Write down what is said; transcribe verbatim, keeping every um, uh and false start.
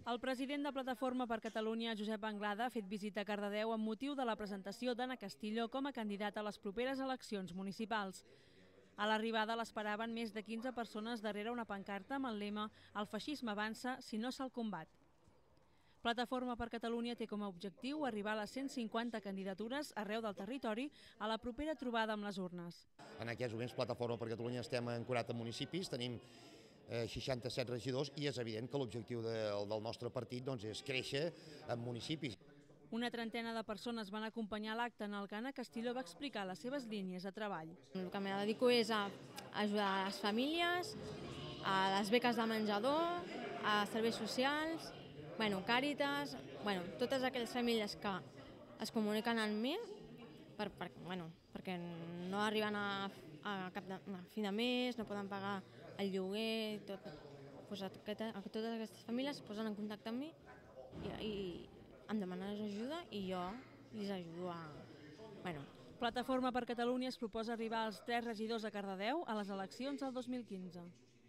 El president de Plataforma per Catalunya, Josep Anglada, ha fet visita a Cardedeu amb motiu de la presentació d'Anna Castillo com a candidata a les properes eleccions municipals. A l'arribada l'esperaven més de quinze persones darrere una pancarta amb el lema «El feixisme avança si no se'l combat». Plataforma per Catalunya té com a objectiu arribar a les cent cinquanta candidatures arreu del territori a la propera trobada amb les urnes. En aquests moments, Plataforma per Catalunya estem en quaranta municipis, tenim seixanta-set regidors i és evident que l'objectiu del nostre partit és créixer en municipis. Una trentena de persones van acompanyar l'acte en el que Anna Castillo va explicar les seves línies de treball. El que me dedico és a ajudar a les famílies, a les beques de menjador, a serveis socials, bueno, Càritas, bueno, totes aquelles famílies que es comuniquen amb mi per, per, bueno, perquè no arriben a, a cap de, a fi de mes, no poden pagar el lloguer, tot. Pues aquest, totes aquestes famílies es posen en contacte amb mi i, i em demanen ajuda i jo els ajudo a... Bueno. Plataforma per Catalunya es proposa arribar als tres regidors a Cardedeu a les eleccions del dos mil quinze.